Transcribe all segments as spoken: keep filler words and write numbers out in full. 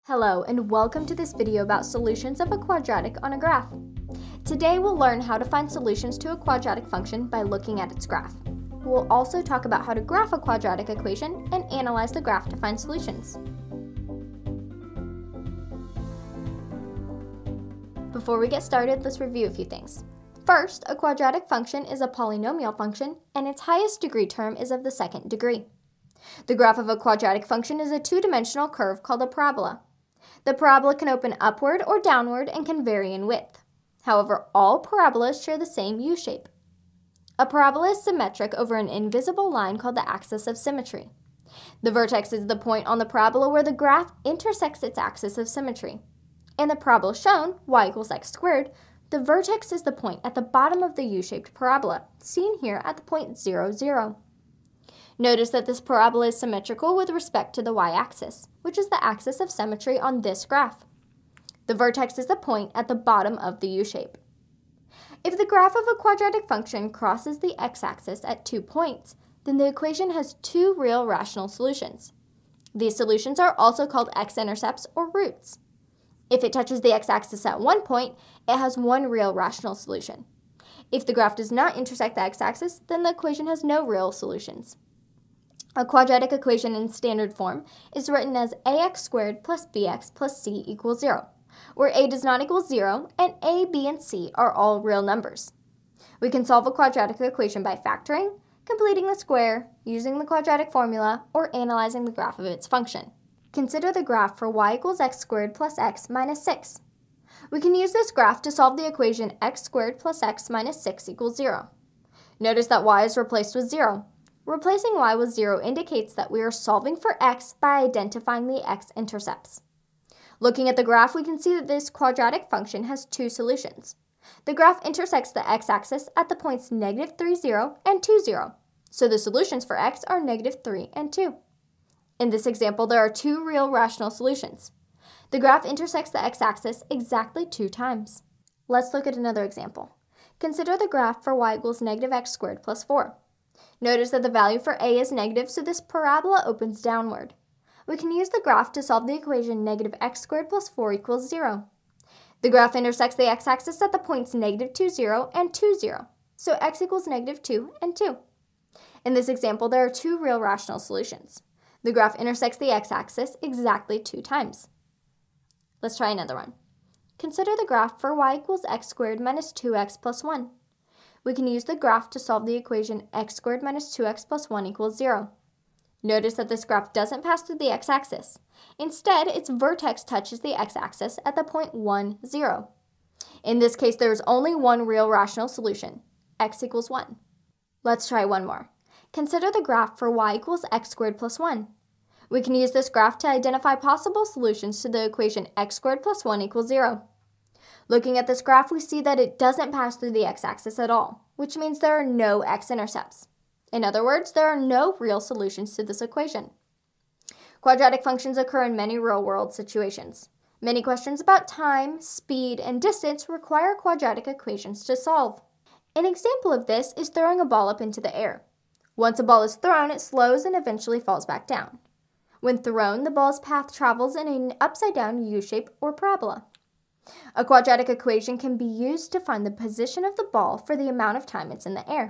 Hello and welcome to this video about solutions of a quadratic on a graph. Today we'll learn how to find solutions to a quadratic function by looking at its graph. We'll also talk about how to graph a quadratic equation and analyze the graph to find solutions. Before we get started, let's review a few things. First, a quadratic function is a polynomial function and its highest degree term is of the second degree. The graph of a quadratic function is a two-dimensional curve called a parabola. The parabola can open upward or downward and can vary in width. However, all parabolas share the same U-shape. A parabola is symmetric over an invisible line called the axis of symmetry. The vertex is the point on the parabola where the graph intersects its axis of symmetry. In the parabola shown, y equals x squared, the vertex is the point at the bottom of the U-shaped parabola, seen here at the point zero, zero. Notice that this parabola is symmetrical with respect to the y-axis, which is the axis of symmetry on this graph. The vertex is the point at the bottom of the U-shape. If the graph of a quadratic function crosses the x-axis at two points, then the equation has two real rational solutions. These solutions are also called x-intercepts or roots. If it touches the x-axis at one point, it has one real rational solution. If the graph does not intersect the x-axis, then the equation has no real solutions. A quadratic equation in standard form is written as ax squared plus bx plus c equals zero, where a does not equal zero and a, b, and c are all real numbers. We can solve a quadratic equation by factoring, completing the square, using the quadratic formula, or analyzing the graph of its function. Consider the graph for y equals x squared plus x minus six. We can use this graph to solve the equation x squared plus x minus six equals zero. Notice that y is replaced with zero. Replacing y with zero indicates that we are solving for x by identifying the x-intercepts. Looking at the graph, we can see that this quadratic function has two solutions. The graph intersects the x-axis at the points negative three, zero and two, zero, so the solutions for x are negative three and two. In this example, there are two real rational solutions. The graph intersects the x-axis exactly two times. Let's look at another example. Consider the graph for y equals negative x squared plus four. Notice that the value for a is negative, so this parabola opens downward. We can use the graph to solve the equation negative x squared plus four equals zero. The graph intersects the x-axis at the points negative two, zero and two, zero, so x equals negative two and two. In this example, there are two real rational solutions. The graph intersects the x-axis exactly two times. Let's try another one. Consider the graph for y equals x squared minus two x plus one. We can use the graph to solve the equation x squared minus two x plus one equals zero. Notice that this graph doesn't pass through the x-axis. Instead, its vertex touches the x-axis at the point one, zero. In this case, there is only one real rational solution, x equals one. Let's try one more. Consider the graph for y equals x squared plus one. We can use this graph to identify possible solutions to the equation x squared plus one equals zero. Looking at this graph, we see that it doesn't pass through the x-axis at all, which means there are no x-intercepts. In other words, there are no real solutions to this equation. Quadratic functions occur in many real-world situations. Many questions about time, speed, and distance require quadratic equations to solve. An example of this is throwing a ball up into the air. Once a ball is thrown, it slows and eventually falls back down. When thrown, the ball's path travels in an upside-down U-shape or parabola. A quadratic equation can be used to find the position of the ball for the amount of time it's in the air.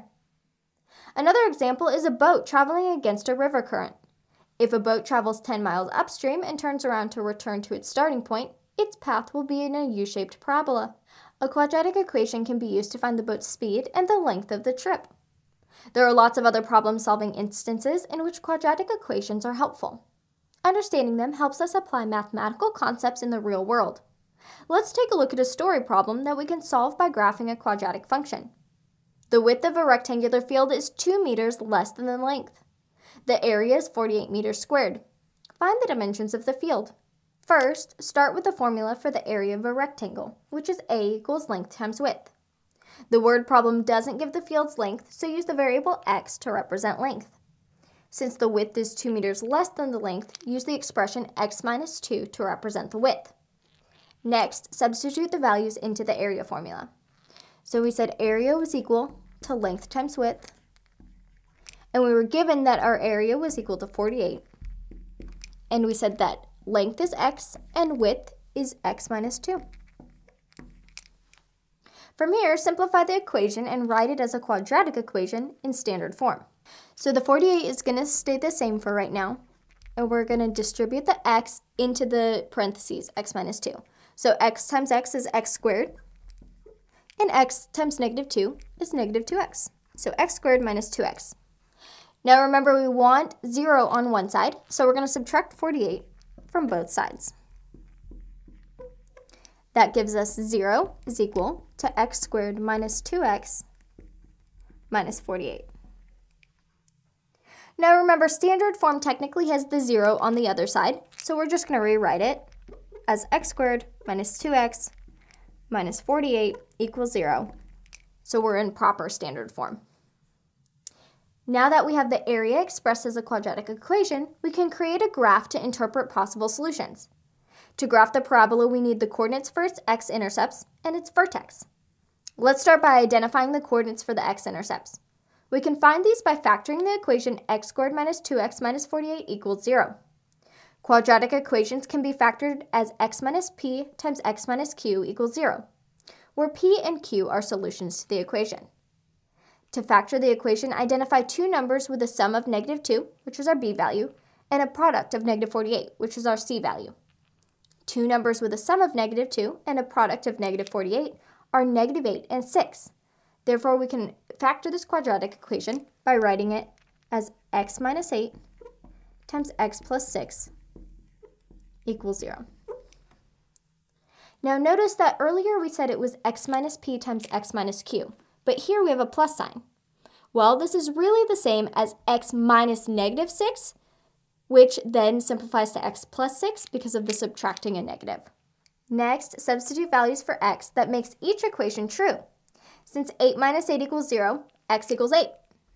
Another example is a boat traveling against a river current. If a boat travels ten miles upstream and turns around to return to its starting point, its path will be in a U-shaped parabola. A quadratic equation can be used to find the boat's speed and the length of the trip. There are lots of other problem-solving instances in which quadratic equations are helpful. Understanding them helps us apply mathematical concepts in the real world. Let's take a look at a story problem that we can solve by graphing a quadratic function. The width of a rectangular field is two meters less than the length. The area is forty-eight meters squared. Find the dimensions of the field. First, start with the formula for the area of a rectangle, which is a equals length times width. The word problem doesn't give the field's length, so use the variable x to represent length. Since the width is two meters less than the length, use the expression x minus two to represent the width. Next, substitute the values into the area formula. So we said area was equal to length times width, and we were given that our area was equal to forty-eight, and we said that length is x and width is x minus two. From here, simplify the equation and write it as a quadratic equation in standard form. So the forty-eight is going to stay the same for right now, and we're going to distribute the x into the parentheses, x minus two. So x times x is x squared, and x times negative two is negative two x. So x squared minus two x. Now remember, we want zero on one side, so we're going to subtract forty-eight from both sides. That gives us zero is equal to x squared minus two x minus forty-eight. Now remember, standard form technically has the zero on the other side, so we're just going to rewrite it as x squared minus two x minus forty-eight equals zero. So we're in proper standard form. Now that we have the area expressed as a quadratic equation, we can create a graph to interpret possible solutions. To graph the parabola, we need the coordinates for its x-intercepts and its vertex. Let's start by identifying the coordinates for the x-intercepts. We can find these by factoring the equation x squared minus two x minus forty-eight equals zero. Quadratic equations can be factored as x minus p times x minus q equals zero, where p and q are solutions to the equation. To factor the equation, identify two numbers with a sum of negative two, which is our b value, and a product of negative forty-eight, which is our c value. Two numbers with a sum of negative two and a product of negative forty-eight are negative eight and six. Therefore, we can factor this quadratic equation by writing it as x minus eight times x plus six equals zero. Now notice that earlier we said it was x minus p times x minus q, but here we have a plus sign. Well, this is really the same as x minus negative six, which then simplifies to x plus six because of the subtracting a negative. Next, substitute values for x that makes each equation true. Since eight minus eight equals zero, x equals eight.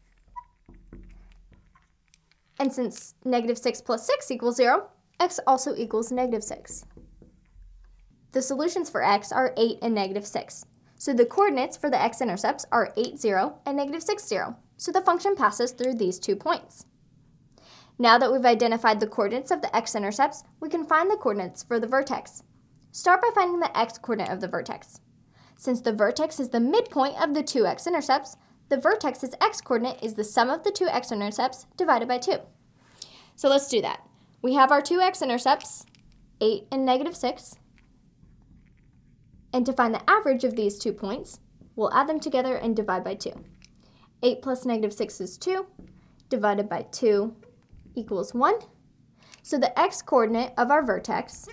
And since negative six plus six equals zero, x also equals negative six. The solutions for x are eight and negative six. So the coordinates for the x-intercepts are eight, zero, and negative six, zero. So the function passes through these two points. Now that we've identified the coordinates of the x-intercepts, we can find the coordinates for the vertex. Start by finding the x-coordinate of the vertex. Since the vertex is the midpoint of the two x-intercepts, the vertex's x-coordinate is the sum of the two x-intercepts divided by two. So let's do that. We have our two x-intercepts, eight and negative six. And to find the average of these two points, we'll add them together and divide by two. eight plus negative six is two, divided by two equals one. So the x-coordinate of our vertex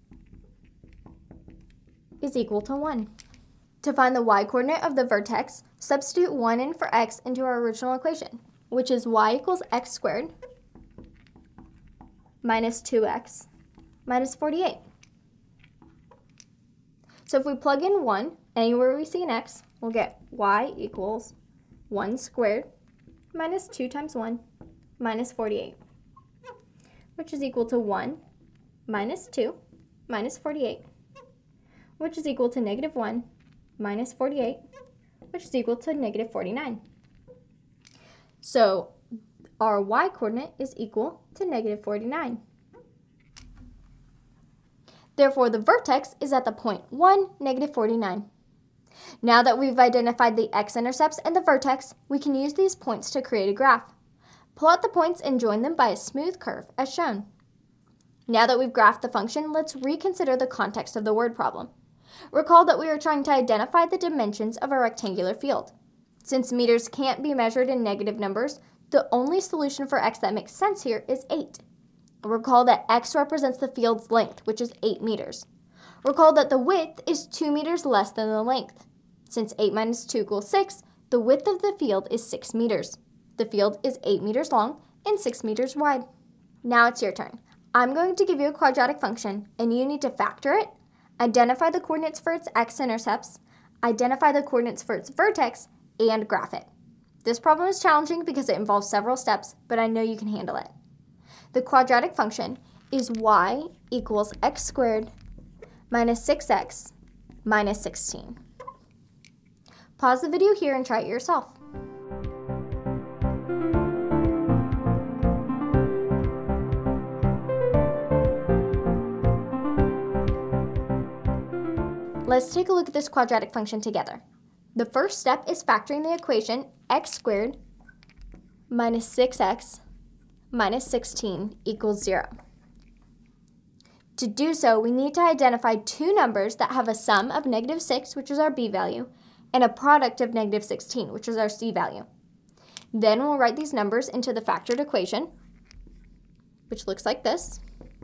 is equal to one. To find the y-coordinate of the vertex, substitute one in for x into our original equation, which is y equals x squared minus two x minus forty-eight. So if we plug in one anywhere we see an x, we'll get y equals one squared minus two times one minus forty-eight, which is equal to one minus two minus forty-eight, which is equal to negative one minus forty-eight, which is equal to negative forty-nine. So our y-coordinate is equal to negative forty-nine. Therefore, the vertex is at the point one, negative forty-nine. Now that we've identified the x-intercepts and the vertex, we can use these points to create a graph. Plot the points and join them by a smooth curve, as shown. Now that we've graphed the function, let's reconsider the context of the word problem. Recall that we are trying to identify the dimensions of a rectangular field. Since meters can't be measured in negative numbers, the only solution for x that makes sense here is eight. Recall that x represents the field's length, which is eight meters. Recall that the width is two meters less than the length. Since eight minus two equals six, the width of the field is six meters. The field is eight meters long and six meters wide. Now it's your turn. I'm going to give you a quadratic function, and you need to factor it, identify the coordinates for its x-intercepts, identify the coordinates for its vertex, and graph it. This problem is challenging because it involves several steps, but I know you can handle it. The quadratic function is y equals x squared minus six x minus sixteen. Pause the video here and try it yourself. Let's take a look at this quadratic function together. The first step is factoring the equation x squared minus six x minus sixteen equals zero. To do so, we need to identify two numbers that have a sum of negative six, which is our b value, and a product of negative sixteen, which is our c value. Then we'll write these numbers into the factored equation, which looks like this.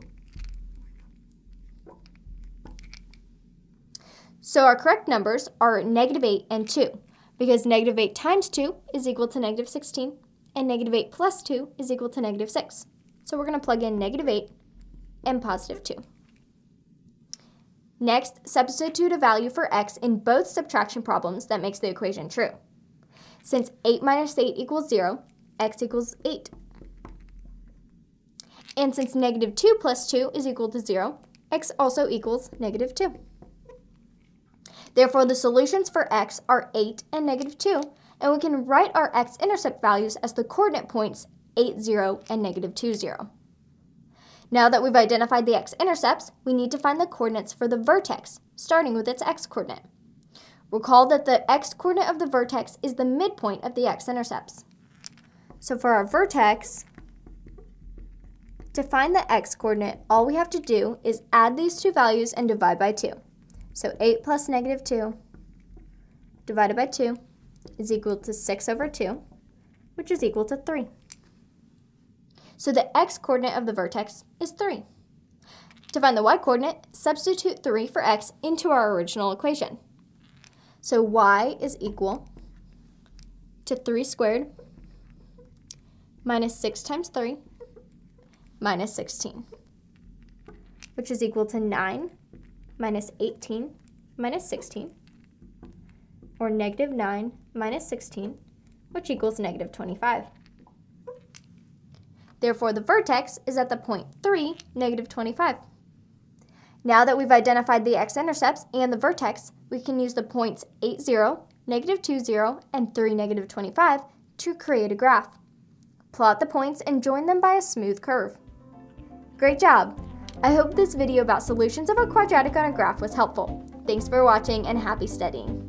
So our correct numbers are negative eight and two, because negative eight times two is equal to negative sixteen, and negative eight plus two is equal to negative six. So we're going to plug in negative eight and positive two. Next, substitute a value for x in both subtraction problems that makes the equation true. Since eight minus eight equals zero, x equals eight. And since negative two plus two is equal to zero, x also equals negative two. Therefore, the solutions for x are eight and negative two, and we can write our x-intercept values as the coordinate points eight, zero, and negative two, zero. Now that we've identified the x-intercepts, we need to find the coordinates for the vertex, starting with its x-coordinate. Recall that the x-coordinate of the vertex is the midpoint of the x-intercepts. So for our vertex, to find the x-coordinate, all we have to do is add these two values and divide by two. So eight plus negative two divided by two is equal to six over two, which is equal to three. So the x-coordinate of the vertex is three. To find the y-coordinate, substitute three for x into our original equation. So y is equal to three squared minus six times three minus sixteen, which is equal to nine minus eighteen minus sixteen, or negative nine minus sixteen, which equals negative twenty-five. Therefore, the vertex is at the point three, negative twenty-five. Now that we've identified the x-intercepts and the vertex, we can use the points eight, zero, negative two, zero, and three, negative twenty-five to create a graph. Plot the points and join them by a smooth curve. Great job! I hope this video about solutions of a quadratic on a graph was helpful. Thanks for watching and happy studying.